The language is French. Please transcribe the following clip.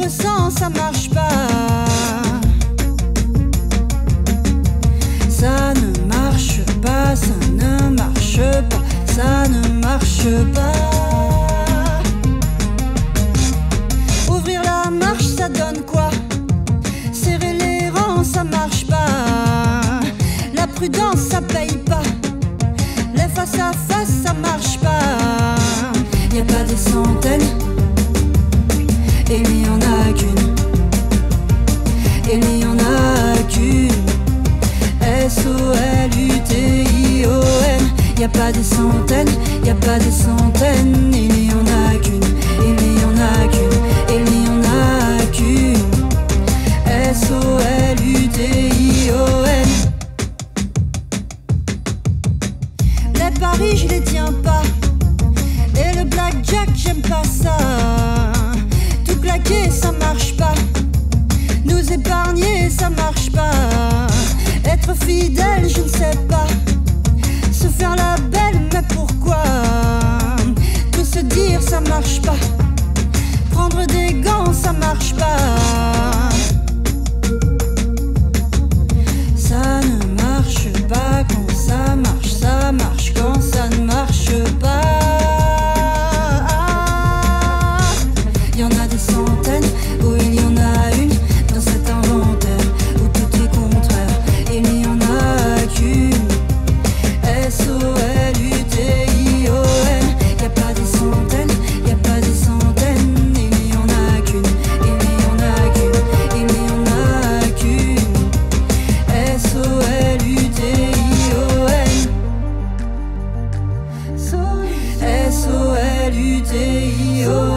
ressens, ça marche pas. Ça ne marche pas, ça ne marche pas, ça ne marche pas. Ouvrir la marche, ça donne quoi? Serrer les rangs, ça marche pas. La prudence, ça paye pas. Les face à face, ça marche pas. Y a pas des centaines, et il n'y en a qu'une. Il n'y en a qu'une. S-O-L-U-T-I-O-N. Y a pas des centaines, y a pas des centaines. Il n'y en a qu'une. Il n'y en a qu'une. Il n'y en a qu'une. S-O-L-U-T-I-O-N. Les paris, je les tiens pas. Et le blackjack, j'aime pas ça. Tout claquer, ça marche pas. Nous épargner, ça marche pas. Être fidèle, je ne sais pas. Se faire la belle, mais pourquoi? Tout se dire, ça marche pas. Prendre des gants, ça marche pas. Ça ne marche pas quand ça marche quand ça ne marche pas. Il y en a des centaines, où il y en a une dans cet inventaire où tout est contraire. Il n'y en a qu'une. S-O-L-U-T-I-O-N. Y a pas des centaines, y a pas des centaines. Il n'y en a qu'une. Il n'y en a qu'une. Il n'y en a qu'une. S-O-L-U-T-I-O-N. S-O-L-U-T-I-O-N.